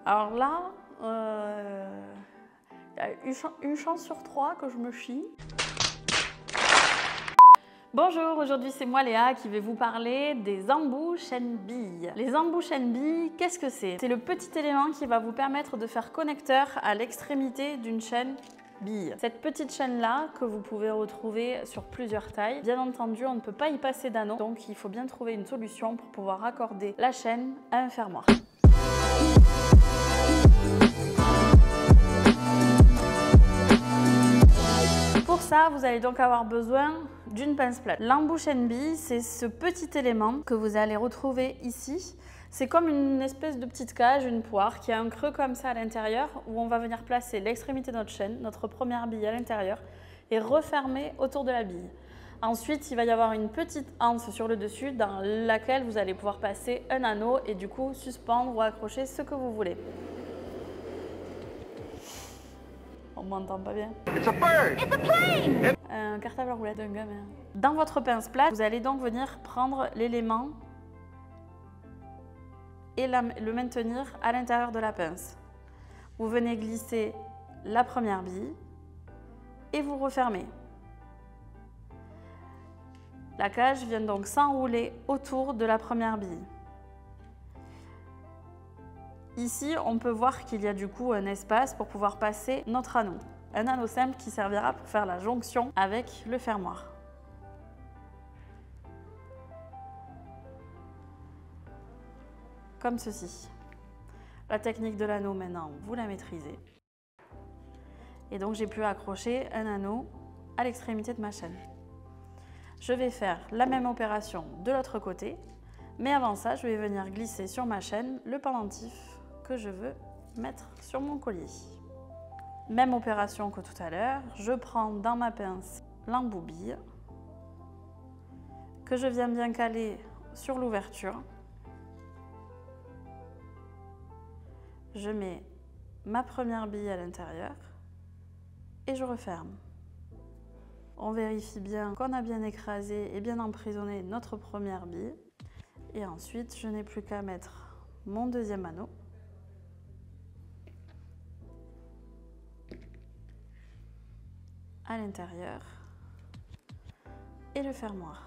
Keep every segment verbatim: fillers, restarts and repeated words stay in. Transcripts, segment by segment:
Alors là, euh, y a une, ch une chance sur trois que je me chie. Bonjour, aujourd'hui c'est moi Léa qui vais vous parler des embouts chaîne-billes. Les embouts chaîne-billes, qu'est-ce que c'est? C'est le petit élément qui va vous permettre de faire connecteur à l'extrémité d'une chaîne bille. Cette petite chaîne là que vous pouvez retrouver sur plusieurs tailles, bien entendu on ne peut pas y passer d'anneau, donc il faut bien trouver une solution pour pouvoir raccorder la chaîne à un fermoir. Pour ça, vous allez donc avoir besoin d'une pince plate. L'embout chaîne-bille, c'est ce petit élément que vous allez retrouver ici. C'est comme une espèce de petite cage, une poire, qui a un creux comme ça à l'intérieur, où on va venir placer l'extrémité de notre chaîne, notre première bille à l'intérieur, et refermer autour de la bille. Ensuite, il va y avoir une petite anse sur le dessus dans laquelle vous allez pouvoir passer un anneau et du coup suspendre ou accrocher ce que vous voulez. On m'entend pas bien. It's a bird. It's a plane. Un cartable à roulette d'un gamin. Dans votre pince plate, vous allez donc venir prendre l'élément et la, le maintenir à l'intérieur de la pince. Vous venez glisser la première bille et vous refermez. La cage vient donc s'enrouler autour de la première bille. Ici, on peut voir qu'il y a du coup un espace pour pouvoir passer notre anneau. Un anneau simple qui servira pour faire la jonction avec le fermoir. Comme ceci. La technique de l'anneau maintenant, vous la maîtrisez. Et donc j'ai pu accrocher un anneau à l'extrémité de ma chaîne. Je vais faire la même opération de l'autre côté, mais avant ça, je vais venir glisser sur ma chaîne le pendentif que je veux mettre sur mon collier. Même opération que tout à l'heure, je prends dans ma pince l'embout bille que je viens bien caler sur l'ouverture. Je mets ma première bille à l'intérieur et je referme. On vérifie bien qu'on a bien écrasé et bien emprisonné notre première bille. Et ensuite, je n'ai plus qu'à mettre mon deuxième anneau. À l'intérieur et le fermoir.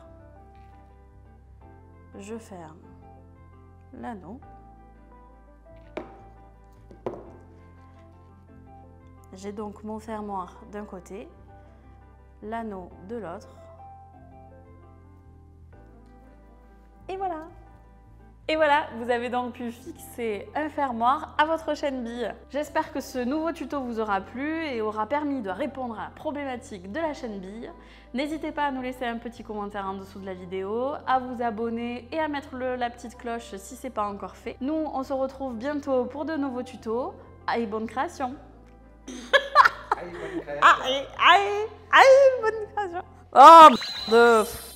Je ferme l'anneau. J'ai donc mon fermoir d'un côté, l'anneau de l'autre. Et voilà! Et voilà, vous avez donc pu fixer un fermoir à votre chaîne bille. J'espère que ce nouveau tuto vous aura plu et aura permis de répondre à la problématique de la chaîne bille. N'hésitez pas à nous laisser un petit commentaire en dessous de la vidéo, à vous abonner et à mettre le, la petite cloche si ce n'est pas encore fait. Nous, on se retrouve bientôt pour de nouveaux tutos. Allez, bonne création! Allez, bonne création! Allez, allez, allez, bonne création! Oh, de...